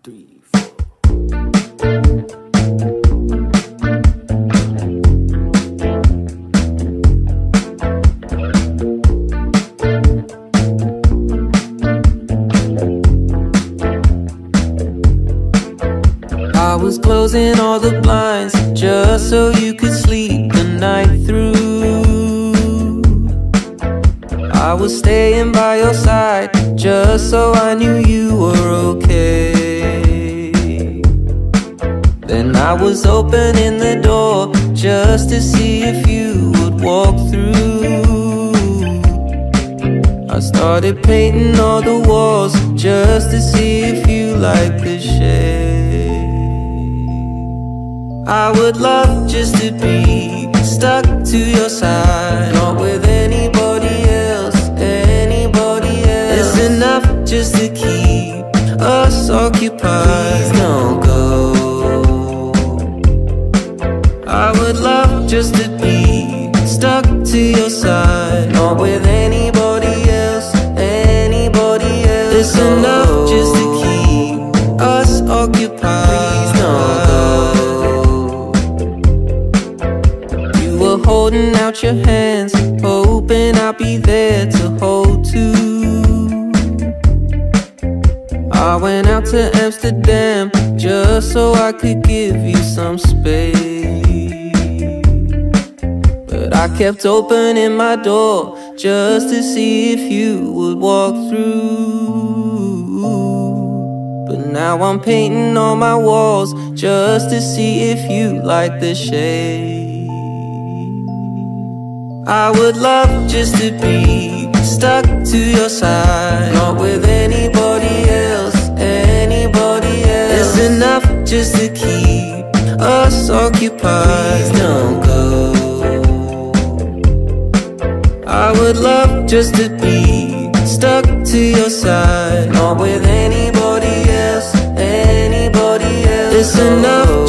3, 4. I was closing all the blinds just so you could sleep the night through. I was staying by your side just so I knew you were okay. Then I was opening the door just to see if you would walk through. I started painting all the walls just to see if you liked the shade. I would love just to be stuck to your side, not with anybody else, anybody else. It's enough just to keep us occupied. Please don't go. I would love just to be stuck to your side, not with anybody else, anybody else. It's enough just to keep us occupied. Please don't go. Holding out your hands, hoping I'll be there to hold too. I went out to Amsterdam just so I could give you some space, but I kept opening my door just to see if you would walk through. But now I'm painting on my walls just to see if you like the shade. I would love just to be stuck to your side, not with anybody else, anybody else. It's enough just to keep us occupied. Please don't go. I would love just to be stuck to your side, not with anybody else, anybody else. It's enough